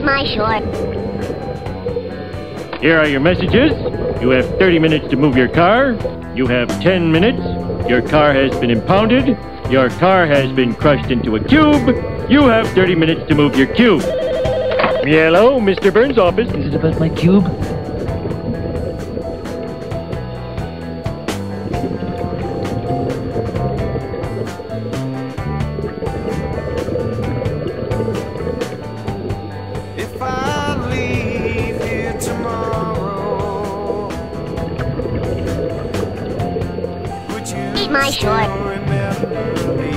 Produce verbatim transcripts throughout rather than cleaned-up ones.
my short. Here are your messages. You have thirty minutes to move your car. You have ten minutes. Your car has been impounded. Your car has been crushed into a cube. You have thirty minutes to move your cube. Hello, Mister Burns' office. Is it about my cube? If I leave here tomorrow, would you Eat my still short. remember me?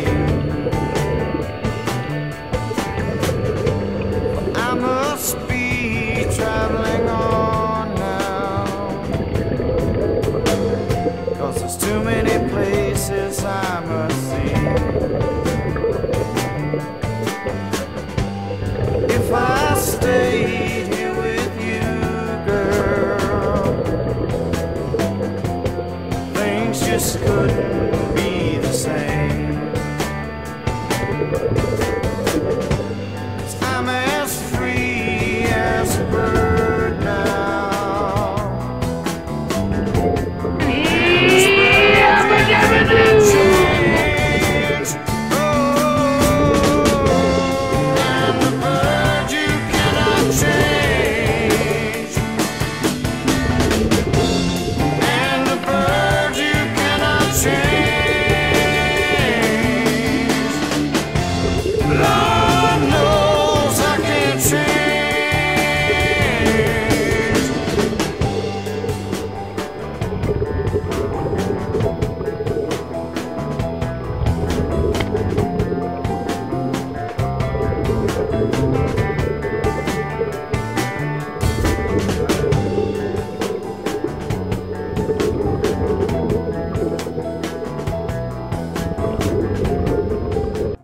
I must be traveling on now, 'cause there's too many places I must see. If I stayed here with you, girl, things just couldn't